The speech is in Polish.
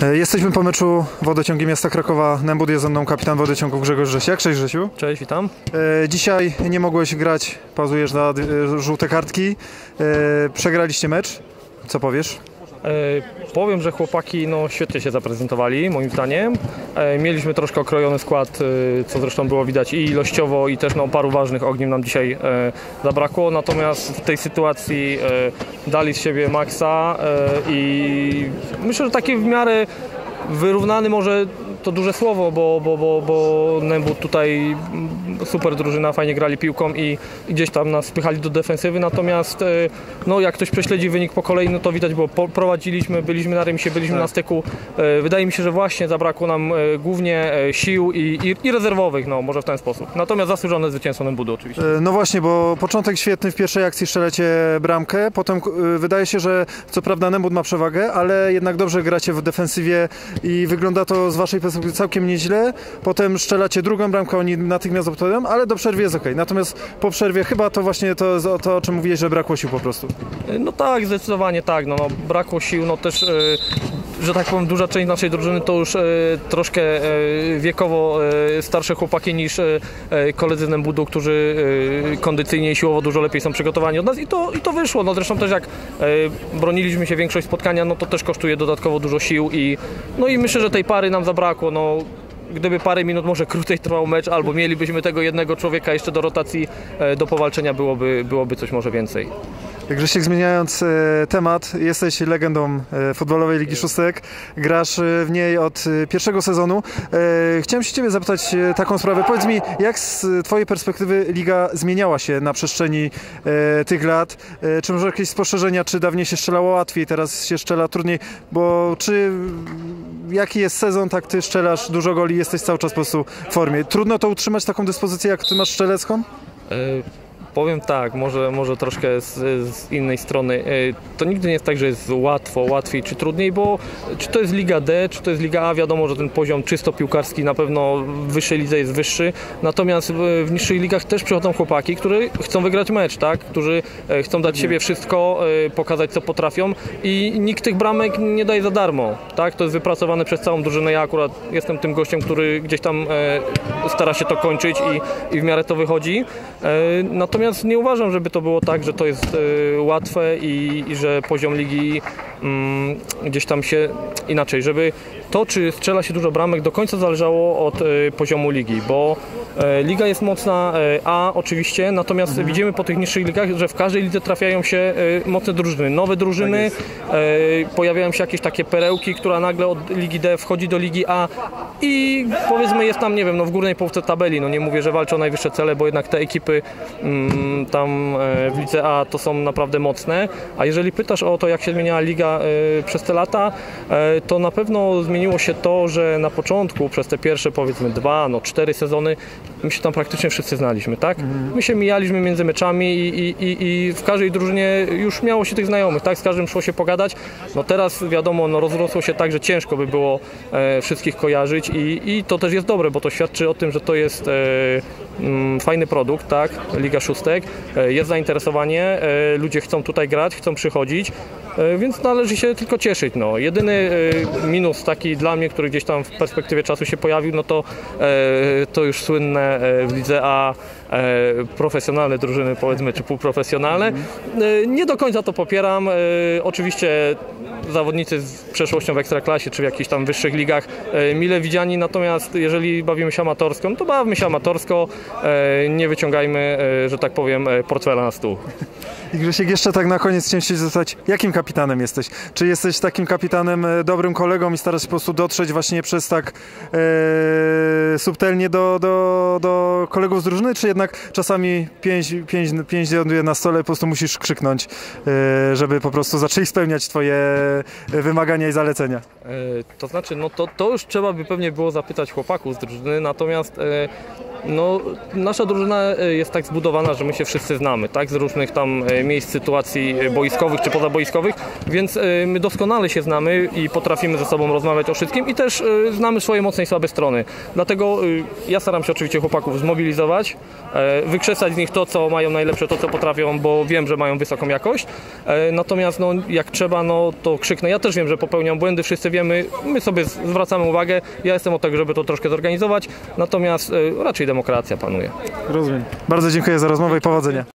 Jesteśmy po meczu Wodociągi Miasta Krakowa. Nembud, jest ze mną kapitan Wodociągów Grzegorz Grzesiak. Cześć Grzesiu. Cześć, witam. Dzisiaj nie mogłeś grać, pauzujesz na żółte kartki. Przegraliście mecz. Co powiesz? Powiem, że chłopaki świetnie się zaprezentowali, moim zdaniem. Mieliśmy troszkę okrojony skład, co zresztą było widać i ilościowo, i też paru ważnych ogniw nam dzisiaj zabrakło. Natomiast w tej sytuacji dali z siebie maksa i myślę, że taki w miarę wyrównany, może to duże słowo, bo Nembud tutaj super drużyna, fajnie grali piłką i gdzieś tam nas spychali do defensywy, natomiast jak ktoś prześledzi wynik po kolei, to widać, bo prowadziliśmy, byliśmy na remisie, byliśmy na styku. Wydaje mi się, że właśnie zabrakło nam głównie sił i rezerwowych, może w ten sposób. Natomiast zasłużone zwycięstwo Nembudu oczywiście. No właśnie, bo początek świetny, w pierwszej akcji strzelacie bramkę, potem wydaje się, że co prawda Nembud ma przewagę, ale jednak dobrze gracie w defensywie i wygląda to z waszej perspektywy całkiem nieźle. Potem strzelacie drugą bramkę, oni natychmiast odpowiadają, ale do przerwy jest ok. Natomiast po przerwie chyba to właśnie to o czym mówiłeś, że brakło sił po prostu. No tak, zdecydowanie tak. Brakło sił, też, że tak powiem, duża część naszej drużyny to już troszkę wiekowo starsze chłopaki niż koledzy z Nembudu, którzy kondycyjnie i siłowo dużo lepiej są przygotowani od nas i to wyszło. Zresztą też jak broniliśmy się większość spotkania, to też kosztuje dodatkowo dużo sił i myślę, że tej pary nam zabrakło. Gdyby parę minut może krócej trwał mecz, albo mielibyśmy tego jednego człowieka jeszcze do rotacji, do powalczenia, byłoby coś może więcej. Grzesiek, zmieniając temat, jesteś legendą futbolowej Ligi Szóstek, grasz w niej od pierwszego sezonu. Chciałem się Ciebie zapytać taką sprawę. Powiedz mi, jak z Twojej perspektywy Liga zmieniała się na przestrzeni tych lat? Czy może jakieś spostrzeżenia, czy dawniej się strzelało łatwiej, teraz się strzela trudniej? Bo jaki jest sezon, tak Ty strzelasz dużo goli, jesteś cały czas po prostu w formie. Trudno to utrzymać, taką dyspozycję, jak Ty masz strzelecką? Powiem tak, może troszkę z innej strony. To nigdy nie jest tak, że jest łatwo, łatwiej czy trudniej, bo czy to jest Liga D, czy to jest Liga A, wiadomo, że ten poziom czysto piłkarski na pewno w wyższej lidze jest wyższy. Natomiast w niższych ligach też przychodzą chłopaki, którzy chcą wygrać mecz, tak? Którzy chcą dać siebie wszystko, pokazać co potrafią i nikt tych bramek nie daje za darmo, tak? To jest wypracowane przez całą drużynę. Ja akurat jestem tym gościem, który gdzieś tam stara się to kończyć i w miarę to wychodzi. Natomiast nie uważam, żeby to było tak, że to jest łatwe i że poziom ligi gdzieś tam się inaczej, żeby to, czy strzela się dużo bramek, do końca zależało od poziomu ligi, bo liga jest mocna, A oczywiście, natomiast widzimy po tych niższych ligach, że w każdej lidze trafiają się mocne drużyny, nowe drużyny, pojawiają się jakieś takie perełki, która nagle od Ligi D wchodzi do Ligi A i powiedzmy jest tam, nie wiem, w górnej połówce tabeli, nie mówię, że walczą o najwyższe cele, bo jednak te ekipy tam w Lidze A to są naprawdę mocne, a jeżeli pytasz o to, jak się zmieniała liga przez te lata, to na pewno zmieniło się to, że na początku przez te pierwsze powiedzmy 4 sezony my się tam praktycznie wszyscy znaliśmy, tak? My się mijaliśmy między meczami i w każdej drużynie już miało się tych znajomych, tak? Z każdym szło się pogadać. Teraz wiadomo, rozrosło się tak, że ciężko by było wszystkich kojarzyć i to też jest dobre, bo to świadczy o tym, że to jest fajny produkt, tak? Liga Szóstek, jest zainteresowanie, ludzie chcą tutaj grać, chcą przychodzić, więc należy się tylko cieszyć. Jedyny minus taki dla mnie, który gdzieś tam w perspektywie czasu się pojawił, to już słynne w Lidze A profesjonalne drużyny, powiedzmy, czy półprofesjonalne. Nie do końca to popieram. Oczywiście zawodnicy z przeszłością w Ekstraklasie, czy w jakichś tam wyższych ligach mile widziani, natomiast jeżeli bawimy się amatorsko, to bawmy się amatorsko, nie wyciągajmy, że tak powiem, portfela na stół. I Grzesiek, jeszcze tak na koniec chciałem się zapytać, jakim kapitanem jesteś? Czy jesteś takim kapitanem, dobrym kolegą i starasz się po prostu dotrzeć właśnie przez tak subtelnie do kolegów z drużyny, czy jednak czasami pięć ląduje na stole, po prostu musisz krzyknąć, żeby po prostu zaczęli spełniać Twoje wymagania i zalecenia? To znaczy, to już trzeba by pewnie było zapytać chłopaków z drużyny, natomiast nasza drużyna jest tak zbudowana, że my się wszyscy znamy, tak, z różnych tam miejsc, sytuacji boiskowych czy pozaboiskowych, więc my doskonale się znamy i potrafimy ze sobą rozmawiać o wszystkim i też znamy swoje mocne i słabe strony. Dlatego ja staram się oczywiście chłopaków zmobilizować, wykrzesać z nich to, co mają najlepsze, to, co potrafią, bo wiem, że mają wysoką jakość. Natomiast no, jak trzeba, no, to krzyknę. Ja też wiem, że popełniam błędy, wszyscy wiemy, my sobie zwracamy uwagę. Ja jestem od tego, żeby to troszkę zorganizować, natomiast raczej demokracja panuje. Rozumiem. Bardzo dziękuję za rozmowę i powodzenia.